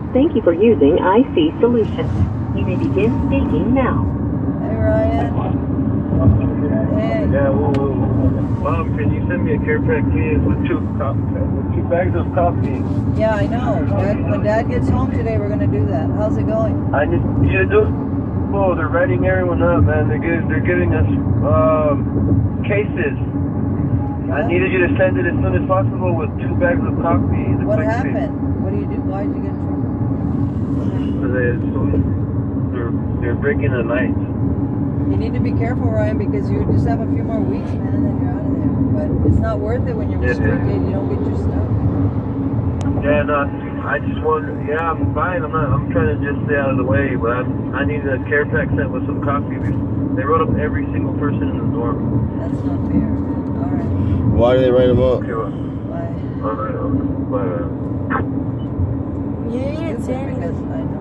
Thank you for using IC Solutions. You may begin speaking now. Hey, Ryan. Hey. Yeah, Mom, can you send me a care pack, please, with two bags of coffee? Yeah, I know. When Dad gets home today, we're going to do that. How's it going? I need you to do. Oh, they're writing everyone up, man. They're giving us cases. What? I needed you to send it as soon as possible with 2 bags of coffee. What happened? What do you do? Why did you get in trouble? They're breaking the lights. You need to be careful, Ryan, because you just have a few more weeks, man, and then you're out of there. But it's not worth it when you're restricted. You don't get your stuff. Yeah, no, I just want. Yeah, I'm fine. I'm trying to just stay out of the way, but I need a care pack sent with some coffee. They wrote up every single person in the dorm. That's not fair, man. All right. Why do they write them up? Okay, well, Bye. all right. Because I know.